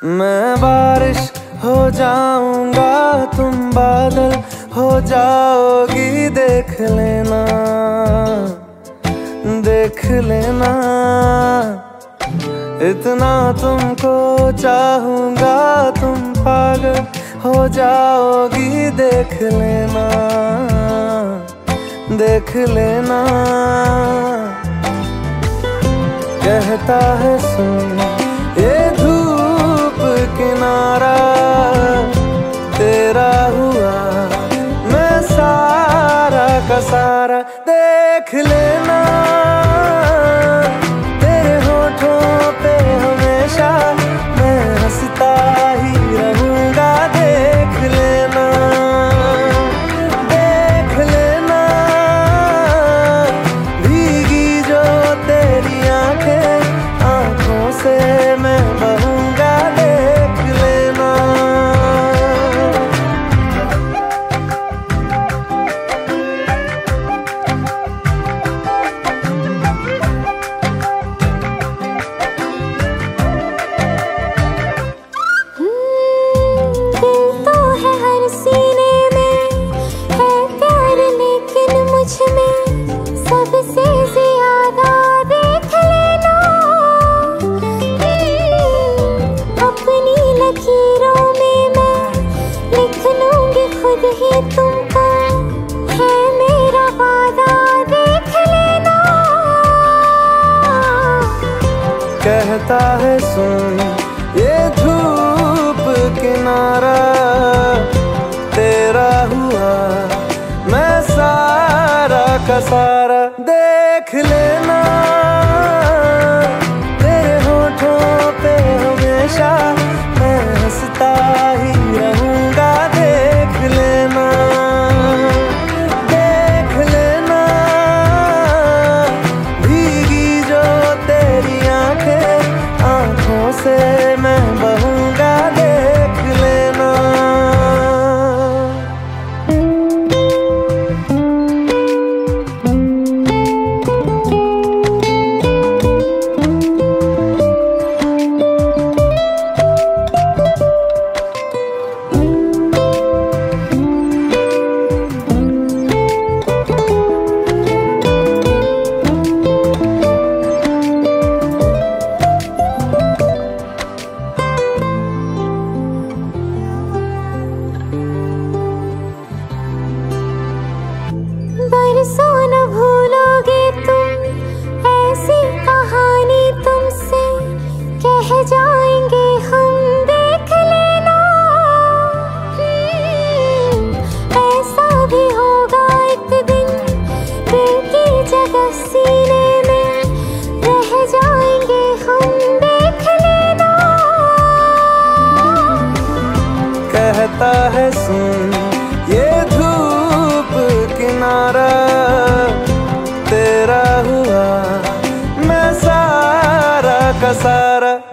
मैं बारिश हो जाऊंगा, तुम बादल हो जाओगी। देख लेना, देख लेना, इतना तुमको चाहूंगा, तुम पागल हो जाओगी। देख लेना, देख लेना, कहता है सुन ये धूप किनारा, तेरा हुआ मैं सारा का सारा। देख लेना, तेरे होठों पे हमेशा मैं हंसता ही रहूंगा। देख लेना, देख लेना, भीगी जो तेरी आंखें, आंखों से मैं बहूंगा। देख लेना, तो है हर सीने में है प्यार, लेकिन मुझ में सबसे ज्यादा देख लेना। अपनी लकीरों में मैं लिख लूंगी खुद ही तुमको, है मेरा वादा। देख लेना, कहता है सुन ये धूप किनारा, तेरा हुआ मैं सारा का सारा। देख लेना, तेरे होठों पे हमेशा मैं हंसता ही रहूंगा। देख लेना, देख लेना, भीगी जो तेरी आंखें, आंखों से मैं बहूंगा। देख लेना, बरसों न भूलोगे तुम ऐसी कहानी, तुमसे कह जाएंगे हम। देख लेना, ऐसा भी होगा एक दिन, दिल की जगह सीने में रह जाएंगे हम। देख लेना, कहता है सुन ये धूप किनारा, तेरा हुआ मैं सारा का सारा।